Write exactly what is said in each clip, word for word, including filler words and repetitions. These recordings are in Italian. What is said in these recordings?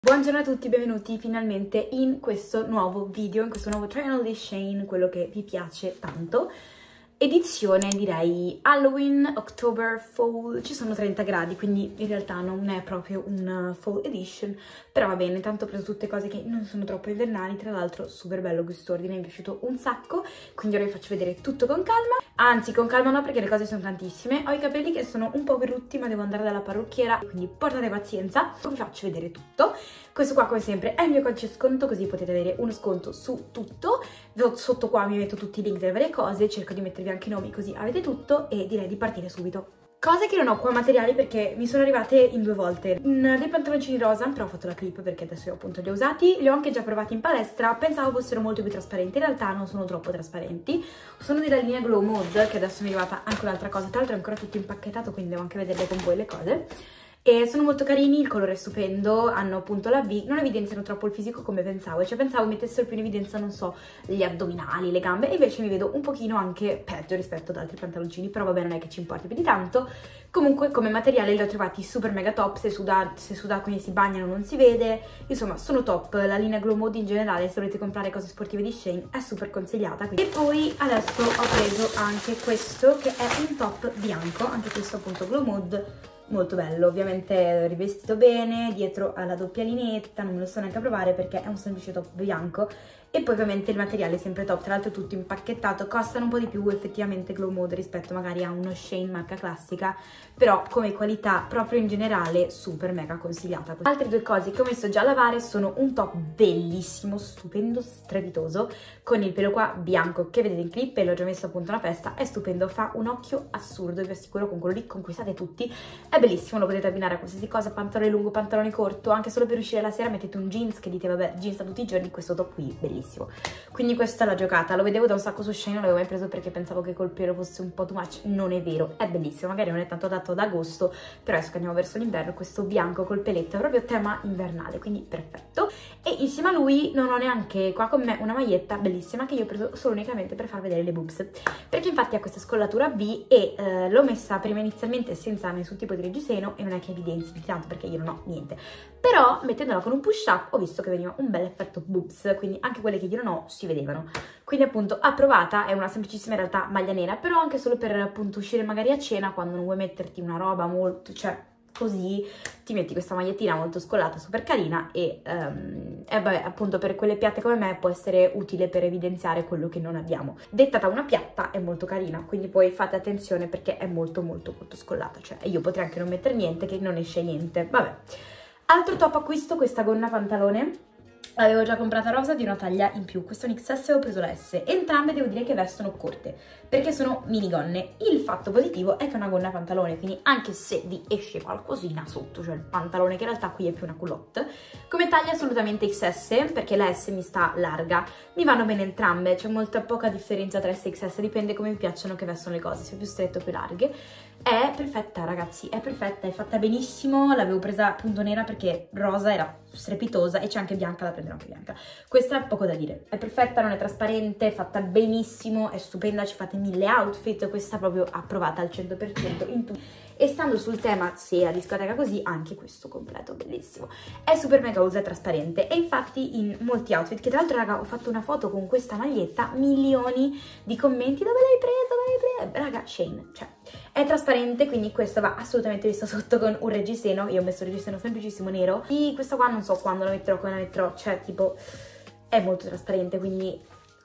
Buongiorno a tutti, benvenuti finalmente in questo nuovo video, in questo nuovo trial di Shein, quello che vi piace tanto. Edizione direi Halloween, October, Fall, ci sono trenta gradi, quindi in realtà non è proprio un Fall Edition, però va bene, tanto ho preso tutte cose che non sono troppo invernali, tra l'altro super bello quest'ordine, mi è piaciuto un sacco, quindi ora vi faccio vedere tutto con calma, anzi con calma no perché le cose sono tantissime, ho i capelli che sono un po' brutti ma devo andare dalla parrucchiera, quindi portate pazienza, vi faccio vedere tutto. Questo qua come sempre è il mio codice sconto, così potete avere uno sconto su tutto. Sotto qua mi metto tutti i link delle varie cose, cerco di mettervi anche i nomi così avete tutto e direi di partire subito. Cose che non ho qua materiali perché mi sono arrivate in due volte. Mm, dei pantaloncini rosa, però ho fatto la clip perché adesso io appunto li ho usati, li ho anche già provati in palestra, pensavo fossero molto più trasparenti, in realtà non sono troppo trasparenti. Sono della linea Glow Mode, che adesso mi è arrivata anche un'altra cosa, tra l'altro è ancora tutto impacchettato, quindi devo anche vederle con voi le cose. E sono molto carini, il colore è stupendo, hanno appunto la V, non evidenziano troppo il fisico come pensavo, cioè pensavo mettessero più in evidenza, non so, gli addominali, le gambe, e invece mi vedo un pochino anche peggio rispetto ad altri pantaloncini, però vabbè non è che ci importi più di tanto. Comunque come materiale li ho trovati super mega top, se suda, se suda quindi si bagnano non si vede, insomma sono top, la linea Glow Mode in generale se volete comprare cose sportive di Shein è super consigliata. Quindi. E poi adesso ho preso anche questo che è un top bianco, anche questo appunto Glow Mode, molto bello, ovviamente rivestito bene, dietro alla doppia lineetta, non me lo so neanche a provare perché è un semplice top bianco. E poi ovviamente il materiale è sempre top, tra l'altro è tutto impacchettato, costano un po' di più effettivamente Glow Mode rispetto magari a uno Shein marca classica, però come qualità proprio in generale super mega consigliata. Altre due cose che ho messo già a lavare sono un top bellissimo, stupendo, strepitoso, con il pelo qua bianco che vedete in clip e l'ho già messo appunto una festa, è stupendo, fa un occhio assurdo, vi assicuro con quello lì conquistate tutti, è bellissimo, lo potete abbinare a qualsiasi cosa, pantalone lungo, pantalone corto, anche solo per uscire la sera mettete un jeans che dite vabbè jeans da tutti i giorni, questo top qui bellissimo. Quindi questa è la giocata, lo vedevo da un sacco su Shein, non l'avevo mai preso perché pensavo che col pelo fosse un po' too much, non è vero, è bellissimo, magari non è tanto adatto ad agosto, però adesso che andiamo verso l'inverno questo bianco col peletto è proprio tema invernale, quindi perfetto. E insieme a lui non ho neanche qua con me una maglietta bellissima che io ho preso solo unicamente per far vedere le boobs, perché infatti ha questa scollatura V e eh, l'ho messa prima inizialmente senza nessun tipo di reggiseno e non è che evidenzi più tanto perché io non ho niente, però mettendola con un push up ho visto che veniva un bel effetto boobs, quindi anche quelle che io non ho si vedevano, quindi appunto approvata. È una semplicissima in realtà maglia nera, però anche solo per appunto uscire magari a cena quando non vuoi metterti una roba molto, cioè così ti metti questa magliettina molto scollata, super carina e, um, e vabbè appunto per quelle piatte come me può essere utile per evidenziare quello che non abbiamo. Detta da una piatta è molto carina, quindi poi fate attenzione perché è molto molto molto scollata, cioè io potrei anche non mettere niente che non esce niente, vabbè. Altro top acquisto, questa gonna pantalone. L'avevo già comprata rosa di una taglia in più, questo è un X S e ho preso la S, entrambe devo dire che vestono corte, perché sono minigonne. Il fatto positivo è che è una gonna pantalone, quindi anche se vi esce qualcosina sotto, cioè il pantalone che in realtà qui è più una culotte, come taglia assolutamente X S, perché la S mi sta larga, mi vanno bene entrambe, c'è molta poca differenza tra S e X S, dipende come mi piacciono che vestono le cose, se più strette o più larghe. È perfetta ragazzi, è perfetta, è fatta benissimo, l'avevo presa appunto nera perché rosa era strepitosa e c'è anche bianca, la prenderò anche bianca. Questa è poco da dire, è perfetta, non è trasparente, è fatta benissimo, è stupenda, ci fate mille outfit, questa proprio approvata al cento per cento in tutto. E stando sul tema sera, discoteca così, anche questo completo bellissimo. È super mega ultra trasparente e infatti in molti outfit, che tra l'altro raga ho fatto una foto con questa maglietta, milioni di commenti, dove l'hai presa, dove l'hai presa? Raga, Shein, cioè è trasparente, quindi questa va assolutamente vista sotto con un reggiseno, io ho messo il reggiseno semplicissimo nero, e questa qua non so quando la metterò, come la metterò, cioè tipo è molto trasparente, quindi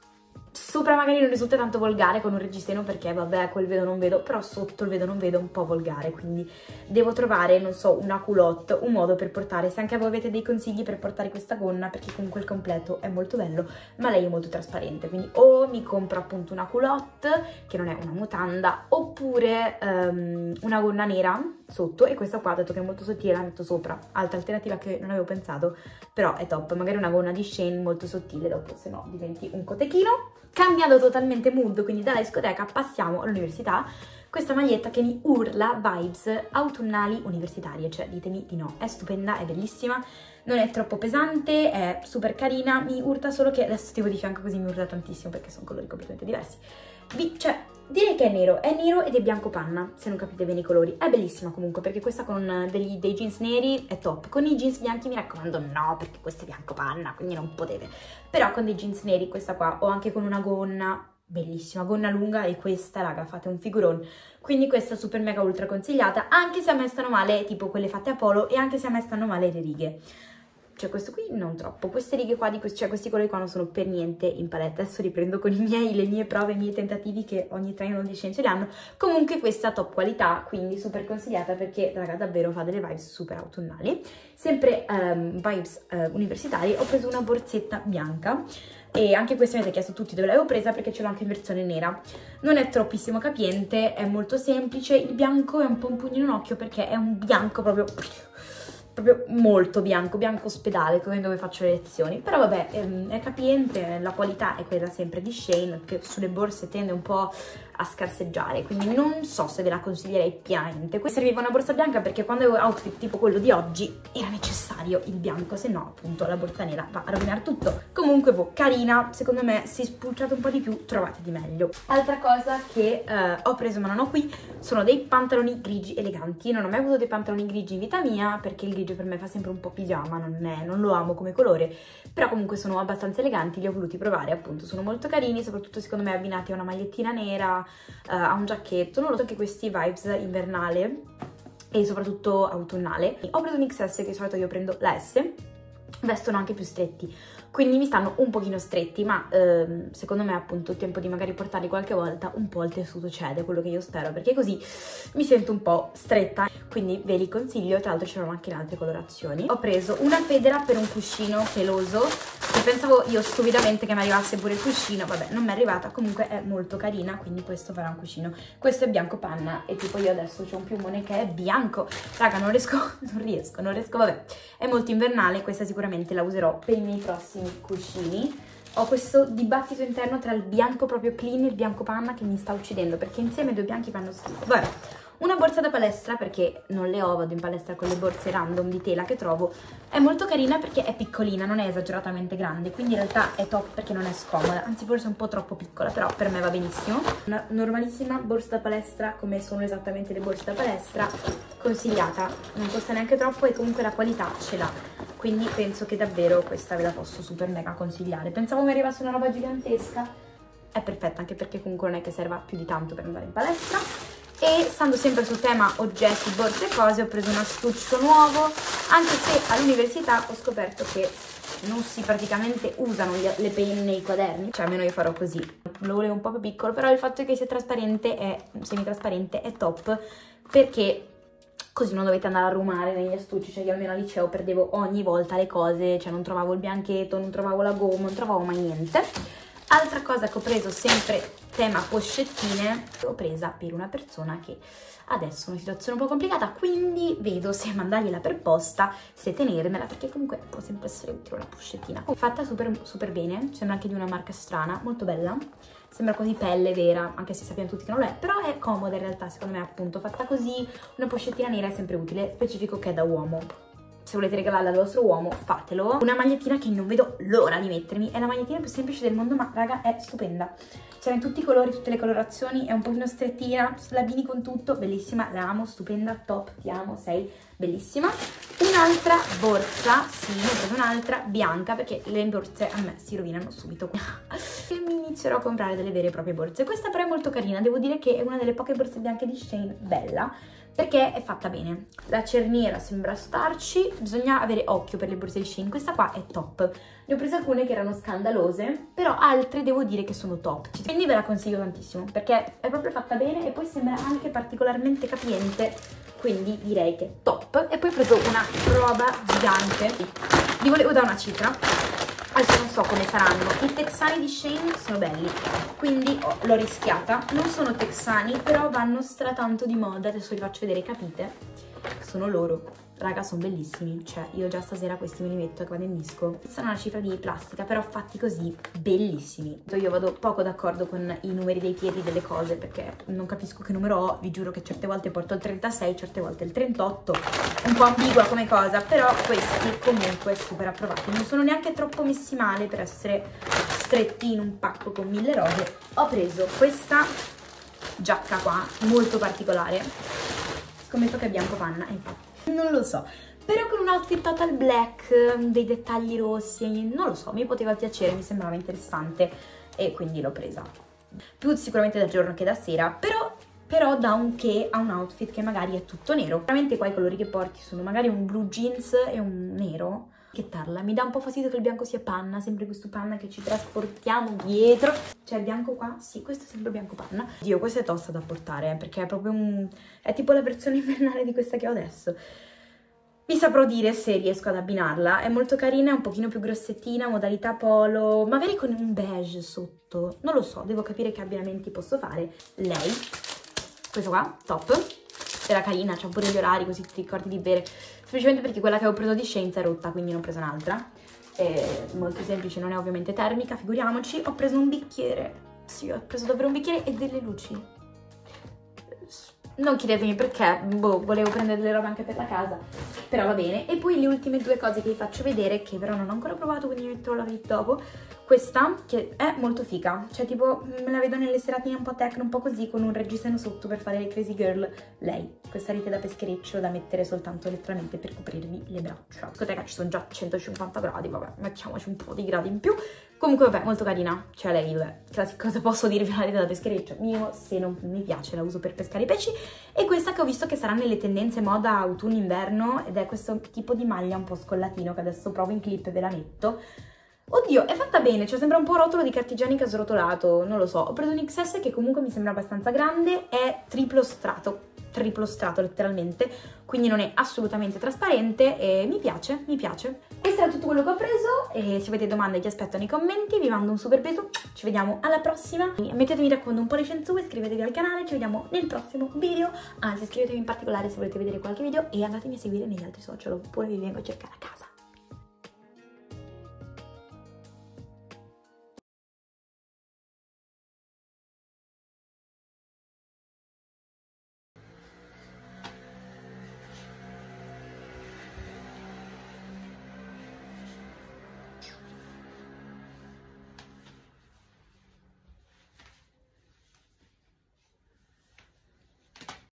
sopra magari non risulta tanto volgare con un reggiseno perché vabbè quel vedo non vedo, però sotto il vedo non vedo un po' volgare, quindi devo trovare, non so, una culotte, un modo per portare, se anche voi avete dei consigli per portare questa gonna, perché comunque il completo è molto bello ma lei è molto trasparente, quindi o mi compro appunto una culotte che non è una mutanda oppure um, una gonna nera sotto, e questa qua, dato che è molto sottile, la metto sopra. Altra alternativa che non avevo pensato, però è top, magari una gonna di Shein molto sottile, dopo se no diventi un cotechino. Cambiando totalmente mood, quindi dalla discoteca passiamo all'università, questa maglietta che mi urla vibes autunnali universitarie, cioè ditemi di no, è stupenda, è bellissima, non è troppo pesante, è super carina, mi urta solo che adesso tipo di fianco così mi urta tantissimo perché sono colori completamente diversi. Vi, cioè, Direi che è nero, è nero ed è bianco panna, se non capite bene i colori. È bellissima comunque, perché questa con degli, dei jeans neri è top. Con i jeans bianchi mi raccomando no, perché questo è bianco panna, quindi non potete. Però con dei jeans neri, questa qua, o anche con una gonna, bellissima, gonna lunga, e questa, raga, fate un figurone. Quindi questa super mega ultra consigliata, anche se a me stanno male tipo quelle fatte a polo e anche se a me stanno male le righe. Cioè questo qui non troppo, queste righe qua, di questi, cioè questi colori qua non sono per niente in palette. Adesso riprendo con i miei, le mie prove, i miei tentativi che ogni trial di scienze li hanno. Comunque questa top qualità, quindi super consigliata perché raga davvero fa delle vibes super autunnali. Sempre um, vibes uh, universitari, ho preso una borsetta bianca. E anche questa mi avete chiesto tutti dove l'avevo presa perché ce l'ho anche in versione nera. Non è troppissimo capiente, è molto semplice, il bianco è un po' un pugno in un occhio perché è un bianco proprio... proprio molto bianco, bianco ospedale, come dove faccio le lezioni. Però vabbè, è, è capiente, la qualità è quella sempre di Shein, che sulle borse tende un po' a scarseggiare, quindi non so se ve la consiglierei pienamente. Qui serviva una borsa bianca perché quando avevo outfit tipo quello di oggi era necessario il bianco, se no appunto la borsa nera va a rovinare tutto. Comunque boh, carina, secondo me se spulciate un po' di più trovate di meglio. Altra cosa che eh, ho preso ma non ho qui sono dei pantaloni grigi eleganti. Non ho mai avuto dei pantaloni grigi in vita mia perché il grigio per me fa sempre un po' pigiama, non, è, non lo amo come colore, però comunque sono abbastanza eleganti, li ho voluti provare appunto, sono molto carini, soprattutto secondo me abbinati a una magliettina nera, uh, a un giacchetto, non lo so, anche questi vibes invernale e soprattutto autunnale. Ho preso un X S, che di solito io prendo la S, vestono anche più stretti, quindi mi stanno un pochino stretti, ma ehm, secondo me appunto il tempo di magari portarli qualche volta un po' il tessuto cede, quello che io spero, perché così mi sento un po' stretta, quindi ve li consiglio. Tra l'altro c'erano anche in altre colorazioni. Ho preso una federa per un cuscino peloso, che pensavo io stupidamente che mi arrivasse pure il cuscino, vabbè non mi è arrivata, comunque è molto carina, quindi questo farà un cuscino. Questo è bianco panna e tipo io adesso c'ho un piumone che è bianco, raga non riesco, non riesco, non riesco, vabbè, è molto invernale, questa sicuramente la userò per i miei prossimi cuscini. Ho questo dibattito interno tra il bianco proprio clean e il bianco panna che mi sta uccidendo, perché insieme i due bianchi fanno schifo. Vabbè, una borsa da palestra, perché non le ho, vado in palestra con le borse random di tela che trovo. È molto carina perché è piccolina, non è esageratamente grande, quindi in realtà è top perché non è scomoda, anzi forse è un po' troppo piccola, però per me va benissimo. Una normalissima borsa da palestra, come sono esattamente le borse da palestra, consigliata, non costa neanche troppo e comunque la qualità ce l'ha, quindi penso che davvero questa ve la posso super mega consigliare. Pensavo mi arrivasse una roba gigantesca, è perfetta anche perché comunque non è che serva più di tanto per andare in palestra. E stando sempre sul tema oggetti, borse e cose, ho preso un astuccio nuovo, anche se all'università ho scoperto che non si praticamente usano le penne, i quaderni, cioè almeno io farò così. Lo volevo un po' più piccolo, però il fatto che sia trasparente è semitrasparente è top, perché così non dovete andare a rumare negli astucci. Cioè io almeno al liceo perdevo ogni volta le cose, cioè non trovavo il bianchetto, non trovavo la gomma, non trovavo mai niente. Altra cosa che ho preso, sempre tema poccettine, l'ho presa per una persona che adesso è una situazione un po' complicata, quindi vedo se mandargliela per posta, se tenermela, perché comunque può sempre essere utile una pochettina. Fatta super, super bene, sembra anche di una marca strana, molto bella, sembra quasi pelle vera, anche se sappiamo tutti che non lo è, però è comoda in realtà, secondo me appunto, fatta così, una pochettina nera è sempre utile, specifico che è da uomo. Se volete regalarla al vostro uomo, fatelo. Una magliettina che non vedo l'ora di mettermi, è la magliettina più semplice del mondo, ma raga è stupenda. C'era in tutti i colori, tutte le colorazioni, è un pochino strettina, la abbini con tutto, bellissima, la amo, stupenda, top, ti amo, sei bellissima. Un'altra borsa, sì, ne ho preso un'altra bianca, perché le borse a me si rovinano subito. E mi inizierò a comprare delle vere e proprie borse. Questa però è molto carina, devo dire che è una delle poche borse bianche di Shein bella, perché è fatta bene. La cerniera sembra starci, bisogna avere occhio per le borse di Shein. Questa qua è top. Ne ho prese alcune che erano scandalose, però altre devo dire che sono top. Quindi ve la consiglio tantissimo, perché è proprio fatta bene e poi sembra anche particolarmente capiente, quindi direi che è top. E poi ho preso una roba gigante. Vi volevo dare una cifra. Adesso non so come saranno. I texani di Shein sono belli, quindi oh, l'ho rischiata. Non sono texani, però vanno stratanto di moda. Adesso vi faccio vedere, capite? Sono loro. Raga, sono bellissimi. Cioè, io già stasera questi me li metto e vado in disco. Sono una cifra di plastica, però fatti così, bellissimi. Io vado poco d'accordo con i numeri dei piedi delle cose, perché non capisco che numero ho. Vi giuro che certe volte porto il trentasei, certe volte il trentotto. Un po' ambigua come cosa, però questi comunque super approvati. Non sono neanche troppo messi male per essere stretti in un pacco con mille robe. Ho preso questa giacca qua, molto particolare. Scommetto che è bianco panna, infatti, non lo so. Però con un outfit total black, dei dettagli rossi, non lo so, mi poteva piacere, mi sembrava interessante e quindi l'ho presa. Più sicuramente da giorno che da sera, però, però dà un che a un outfit che magari è tutto nero. Veramente qua i colori che porti sono magari un blu jeans e un nero. Che tarla, mi dà un po' fastidio che il bianco sia panna, sempre questo panna che ci trasportiamo dietro. C'è il bianco qua? Sì, questo è sempre bianco panna. Dio, questa è tosta da portare, eh, perché è proprio un... è tipo la versione invernale di questa che ho adesso. Vi saprò dire se riesco ad abbinarla, è molto carina, è un pochino più grossettina, modalità polo, magari con un beige sotto, non lo so, devo capire che abbinamenti posso fare. Lei, questo qua, top, era carina, c'ha pure gli orari così ti ricordi di bere, semplicemente perché quella che avevo preso di Scienza è rotta, quindi ne ho presa un'altra. È molto semplice, non è ovviamente termica, figuriamoci. Ho preso un bicchiere, sì, ho preso davvero un bicchiere e delle luci. Non chiedetemi perché, boh, volevo prendere delle robe anche per la casa, però va bene. E poi le ultime due cose che vi faccio vedere, che però non ho ancora provato, quindi metterò la video dopo. Questa, che è molto figa, cioè tipo me la vedo nelle seratine un po' techno, un po' così, con un reggiseno sotto per fare le crazy girl. Lei, questa rete da peschereccio da mettere soltanto letteralmente per coprirvi le braccia. Discoteca ci sono già centocinquanta gradi, vabbè, mettiamoci un po' di gradi in più. Comunque vabbè, molto carina, cioè lei, vabbè, cosa posso dirvi, la rete da peschereccio mio, se non mi piace la uso per pescare i pesci. E questa che ho visto che sarà nelle tendenze moda autunno-inverno, ed è questo tipo di maglia un po' scollatino che adesso provo in clip e ve la metto. Oddio, è fatta bene, cioè sembra un po' rotolo di cartigianica srotolato, non lo so. Ho preso un X S che comunque mi sembra abbastanza grande, è triplo strato, triplo strato letteralmente, quindi non è assolutamente trasparente e mi piace, mi piace. Questo era tutto quello che ho preso e se avete domande vi aspetto nei commenti, vi mando un super beso, ci vediamo alla prossima. Mettete mi raccomando un po' di censure, iscrivetevi al canale, ci vediamo nel prossimo video, anzi iscrivetevi in particolare se volete vedere qualche video e andatemi a seguire negli altri social oppure vi vengo a cercare a casa.